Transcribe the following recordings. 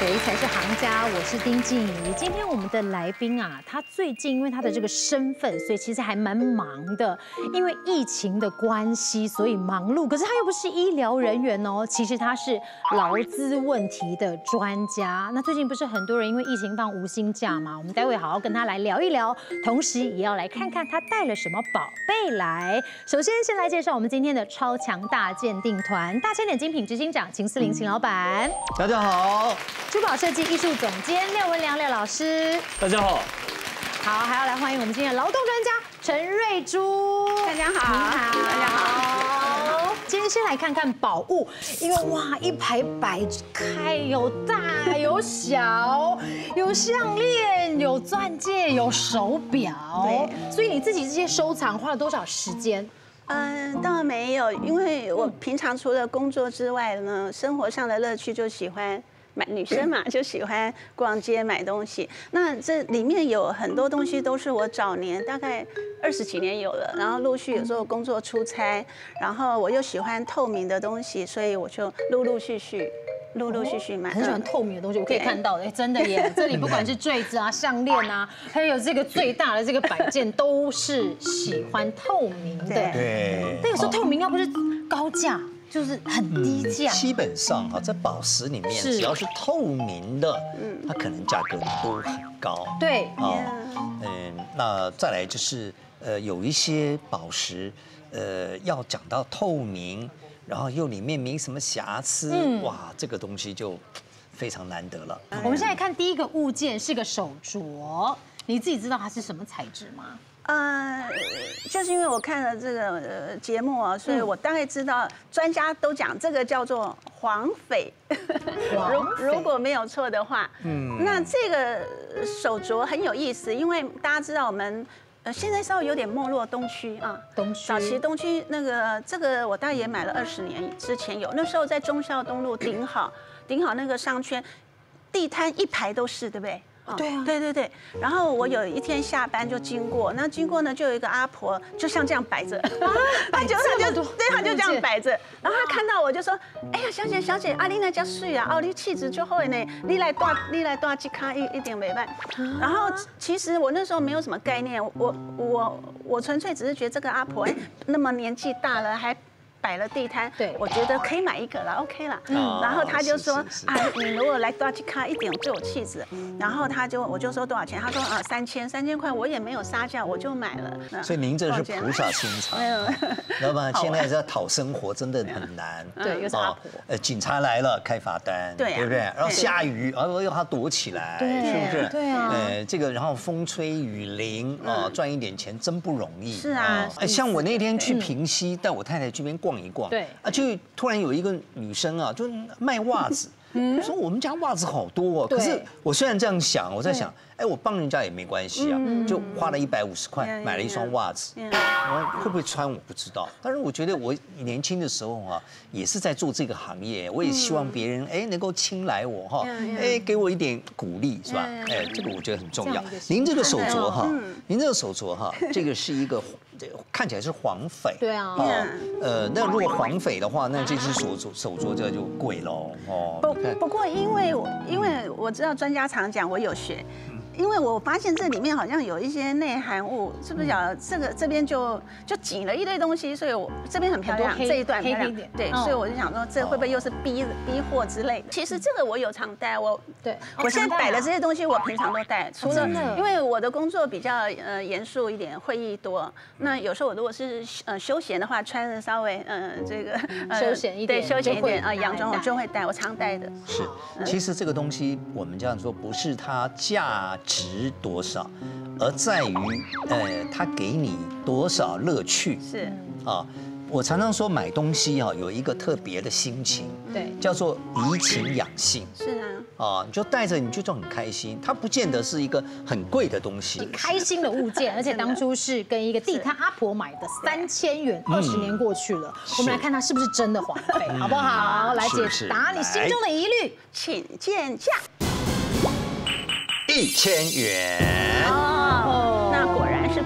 谁才是行家？我是丁静怡。今天我们的来宾啊，他最近因为他的这个身份，所以其实还蛮忙的。因为疫情的关系，所以忙碌。可是他又不是医疗人员哦，其实他是劳资问题的专家。那最近不是很多人因为疫情放无薪假吗？我们待会好好跟他来聊一聊，同时也要来看看他带了什么宝贝来。首先，先来介绍我们今天的超强大鉴定团大千点精品执行长秦思玲秦老板。 大家好。 珠宝设计艺术总监廖文良廖老师， 大家好。 好，还要来欢迎我们今天的劳动专家陈瑞珠， 大家好， 你好， 大家好。 今天先来看看宝物，因为哇，一排摆开，有大有小，有项链，有钻戒，有手表，所以你自己这些收藏花了多少时间？ 当然没有，因为我平常除了工作之外呢，生活上的乐趣就喜欢女生嘛，就喜欢逛街买东西。那这里面有很多东西都是我早年大概20几年有了，然后陆续有时候工作出差，然后我又喜欢透明的东西，所以我就陆陆续续买。 很喜欢透明的东西，我可以看到的，真的耶！这里不管是坠子啊、项链啊，还有这个最大的这个摆件，都是喜欢透明的。 对。 那有时候透明要不是高价，就是很低价。 基本上哈，在宝石里面，只要是透明的，它可能价格都很高。 对。 那再来就是有一些宝石，要讲到透明。 然后又里面没什么瑕疵，哇，这个东西就非常难得了。 我们现在看第一个物件是个手镯，你自己知道它是什么材质吗？ 就是因为我看了这个节目啊，所以我大概知道，专家都讲这个叫做黄翡，如果没有错的话，那这个手镯很有意思，因为大家知道我们。 现在稍微有点没落东区啊， 东区早期东区那个这个我大概也买了20年之前有，那时候在忠孝东路顶好那个商圈，地摊一排都是，对不对？ 对啊， 对。然后我有一天下班就经过，那经过呢就有一个阿婆，就像这样摆着，他就这样摆着，然后他看到我就说，哎呀小姐，啊你那叫水啊，哦你气质就好呢，你来带几卡一点没办。然后其实我那时候没有什么概念，我纯粹只是觉得这个阿婆那么年纪大了还。 摆了地摊，对，我觉得可以买一个了 ，OK 了。然后他就说啊，你如果来多几卡一点最有气质。然后我就说多少钱？他说3000块，我也没有杀价，我就买了。 所以您这是菩萨心肠，知道吗？现在在讨生活真的很难。 对，又是阿婆。 警察来了开罚单，对不对？然后下雨，然后要他躲起来，是不是？ 对啊。 这个然后风吹雨淋啊，赚一点钱真不容易。 是啊。 像我那天去平溪，带我太太这边逛一逛，对啊，就突然有一个女生啊，就卖袜子，说我们家袜子好多哦。可是我虽然这样想，我在想，哎，我帮人家也没关系啊，就花了150块买了一双袜子，会不会穿我不知道。但是我觉得我年轻的时候啊，也是在做这个行业，我也希望别人能够青睐我哈，给我一点鼓励是吧？这个我觉得很重要。您这个手镯哈，这个是一个。 看起来是黄翡， 对啊， 那如果黄翡的话，那这只手镯这就贵喽哦。 不过因为我知道专家常讲，我有学。 因为我发现这里面好像有一些内含物，是不是讲这边就挤了一堆东西，所以我这边很漂亮，这一段漂亮，对，所以我就想说这会不会又是逼货之类的？其实这个我有常戴，我现在摆的这些东西我平常都戴，除了因为我的工作比较严肃一点，会议多，那有时候我如果是休闲的话，穿着稍微这个休闲一点， 对，休闲一点洋装我就会戴，我常戴的。 是，其实这个东西我们这样说，不是它价值多少，而在于它给你多少乐趣。是啊，我常常说买东西有一个特别的心情，对，叫做怡情养性。是啊，你就带着你就很开心，它不见得是一个很贵的东西， 开心的物件，而且当初是跟一个地摊阿婆买的3000元，20年过去了，我们来看它是不是真的黄翡，好不好？来解答你心中的疑虑， 请见价。 1000元哦，那果然是逼货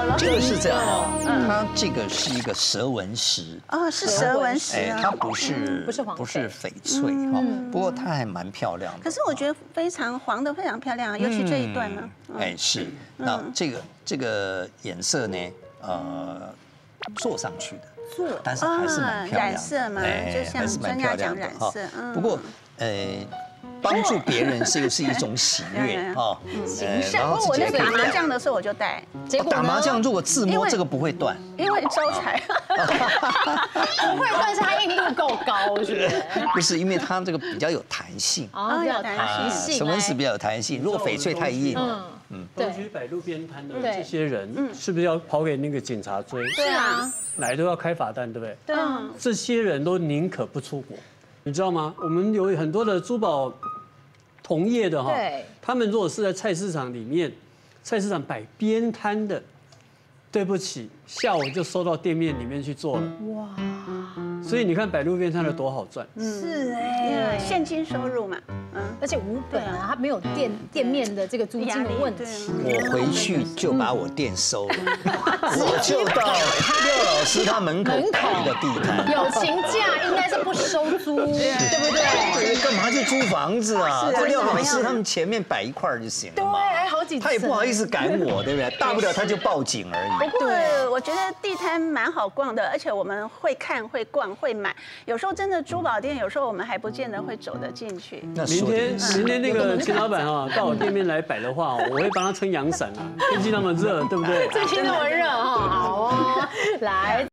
了。 这个是这样哦，它这个是一个蛇纹石。 哦，是蛇纹石啊。 它不是翡翠哈，不过它还蛮漂亮的。 可是我觉得非常黄的非常漂亮，尤其这一段呢。 是。那这个颜色呢，做上去的。但是还是蛮漂亮的。 染色嘛，就像专家讲染色。 不过帮助别人是一种喜悦哦。 然后我那个打麻将的时候我就戴， 结果打麻将如果自摸这个不会断， 因为招财。 不会断是它硬度够高，是不是？ 不是，因为它这个比较有弹性。 有弹性。 蛇纹石比较有弹性，如果翡翠太硬。 东区摆路边摊的这些人，是不是要跑给那个警察追？ 对啊， 来都要开罚单，对不对？ 对。 这些人都宁可不出国，你知道吗？我们有很多的珠宝同业的哈，他们如果是在菜市场里面，菜市场摆边摊的，对不起，下午就收到店面里面去做了。哇！所以你看摆路边摊的多好赚。 是现金收入嘛。 而且无本啊，它没有店面的这个租金的问题。 我回去就把我店收了，我就到廖老师他门口摆一个地摊。 友情价应该是不收租，对不对？ 干嘛去租房子啊？廖老师他们前面摆一块就行了嘛。 对，还好几。 他也不好意思赶我，对不对？大不了他就报警而已。 不过我觉得地摊蛮好逛的，而且我们会看、会逛、会买。有时候真的珠宝店，有时候我们还不见得会走得进去。 明天那个秦老板啊，到我店面来摆的话，我会帮他撑阳伞啊，天气那么热，对不对？ 天气那么热哈，好哦，来。